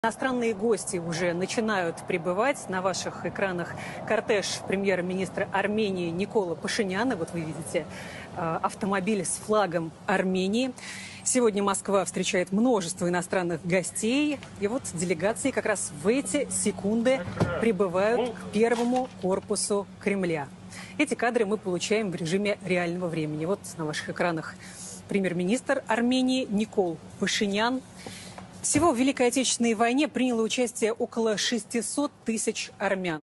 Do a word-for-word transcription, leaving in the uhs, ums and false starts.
Иностранные гости уже начинают прибывать. На ваших экранах кортеж премьер-министра Армении Никола Пашиняна. Вот вы видите автомобиль с флагом Армении. Сегодня Москва встречает множество иностранных гостей. И вот делегации как раз в эти секунды прибывают к первому корпусу Кремля. Эти кадры мы получаем в режиме реального времени. Вот на ваших экранах премьер-министр Армении Никол Пашинян. Всего в Великой Отечественной войне приняло участие около шестисот тысяч армян.